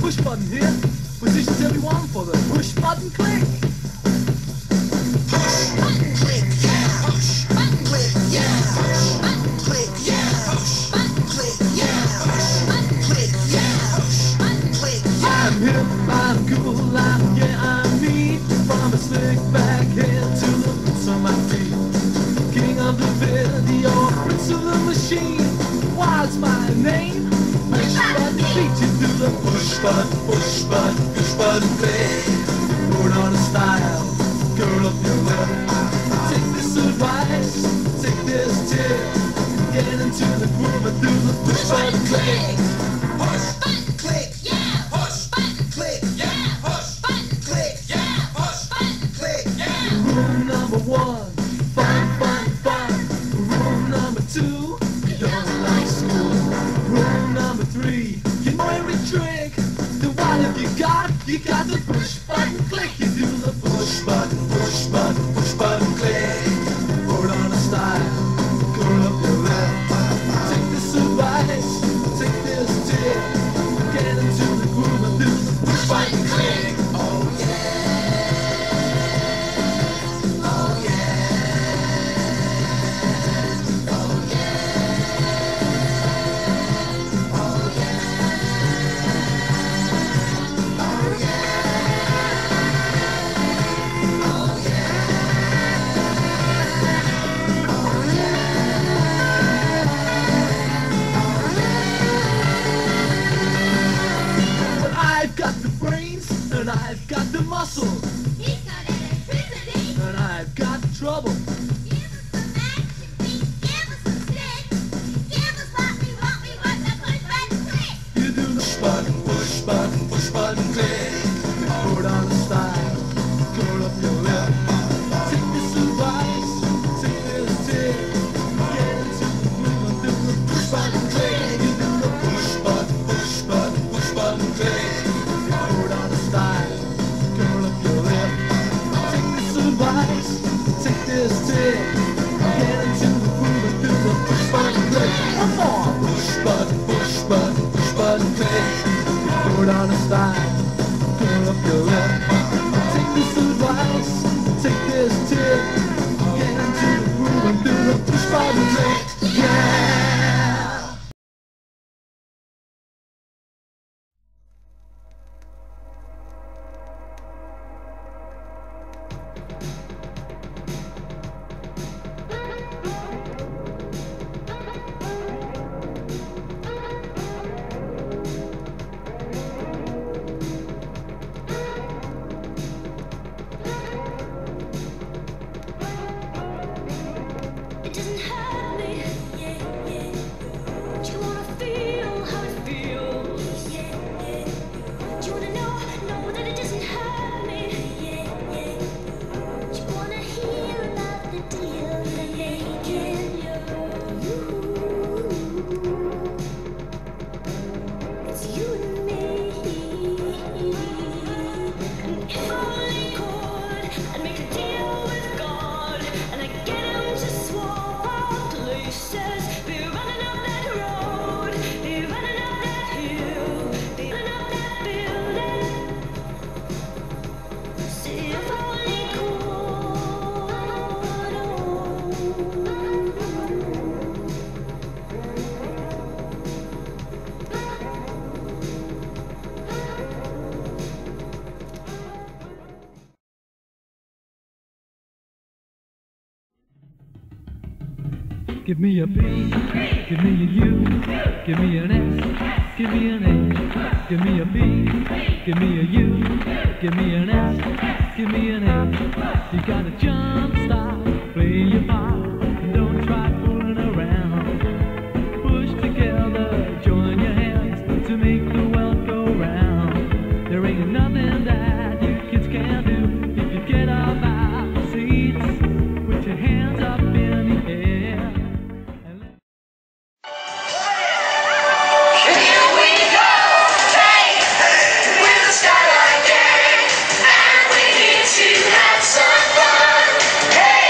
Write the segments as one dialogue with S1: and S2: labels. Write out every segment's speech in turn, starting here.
S1: push button here positions everyone for the push button click.
S2: Push button click, yeah. Push button click, yeah. Push button click, yeah. Push button click, yeah. Push button click, yeah. Push button click, yeah.
S1: I'm hip, I'm cool, I'm me. From a slick back head to the boots on my feet. King of the video, prince of the machine. What's my name? Push button beat you to the push button play. Put on a style, curl up your lip. Take this advice, take this tip. Get into the groove and do the push button click.
S2: Push button click, yeah. Push button click, yeah. Push button click, yeah. Push button click, yeah.
S1: Rule number 1, fun. Rule number 2, you don't like school. Rule number 3, you know every trick. Then what have you got? You got the push button click. You do the push button click. Put on a style, curl up your lip. Take this advice, take this tip. Get into the groove and do the push button click.
S2: Oh yeah. Oh yeah. Oh yeah. Oh yeah. Oh yeah. Oh
S1: But I've got the brains and I've got the muscle.
S3: He's got electricity.
S1: And I've got trouble.
S3: Give us some action beat. Give us some stick. Give us what we want the push button click.
S1: You do the push button click. Put on a style, curl up your lip. Take this advice, take this tip. Get into the groove and do the push button click. You do the push button click. Put on a style, curl up your lip. Take this advice, take this tip. Get into the groove and do the push button click. One more. Push button click. Put on a style, curl up your lip. Take this advice, take this tip. Get into the groove and do the push button click. Yeah.
S4: It doesn't hurt me, yeah, yeah. Do you wanna feel how it feels, yeah, yeah. Do you wanna know that it doesn't hurt me, yeah, yeah. Do you wanna hear about the deal they're making, It's you and me. And if only could, I'd make a deal with God, and I'd get him to swap our places. Be running up that road, be running up that hill, be running up that building. See if only could.
S1: Give me a B, give me a U, give me an S, give me an A. Give me a B, give me a U, give me an S, give me an A. You gotta jump, stop, play your part, and don't try fooling around. Push together, join your hands to make the world go round. There ain't nothing that you kids can't do if you get up out the seats. Put your hands up in the air.
S2: Here we go! Hey! We're the Skyline Gang, and we need to have some fun. Hey!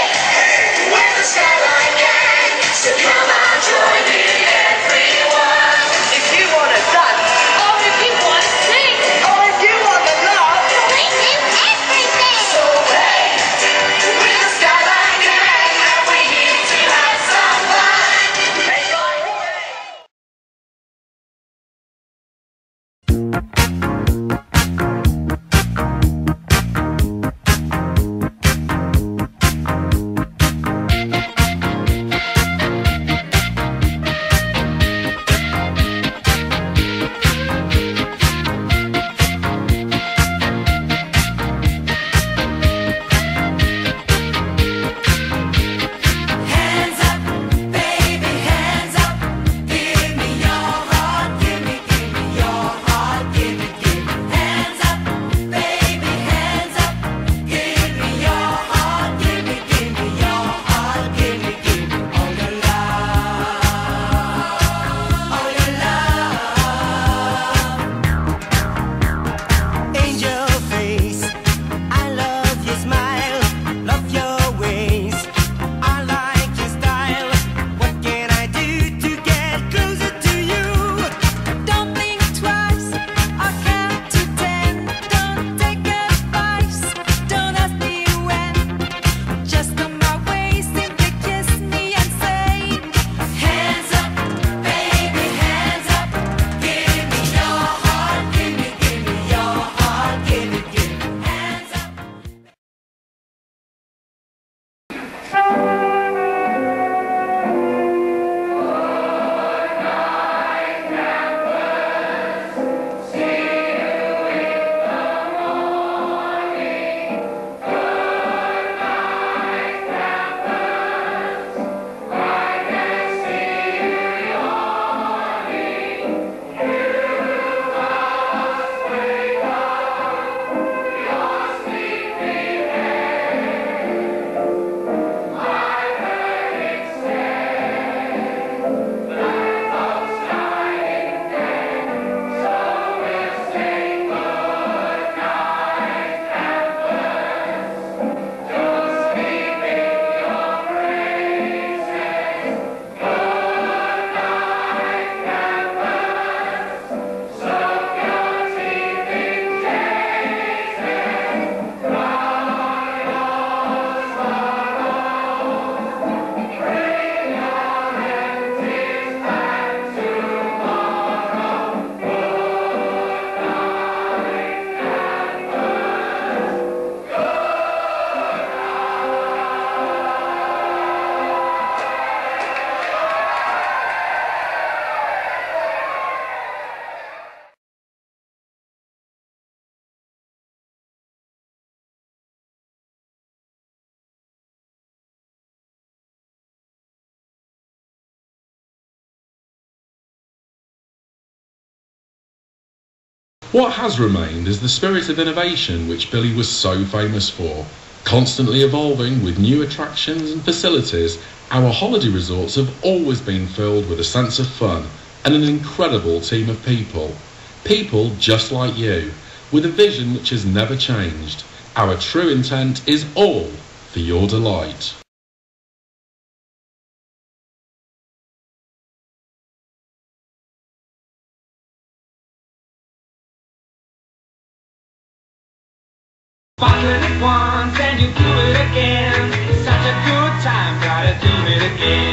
S5: What has remained is the spirit of innovation which Billy was so famous for. Constantly evolving with new attractions and facilities, our holiday resorts have always been filled with a sense of fun and an incredible team of people. People just like you, with a vision which has never changed. Our true intent is all for your delight.
S1: Bottling it once and you do it again. Such a good time, gotta do it again.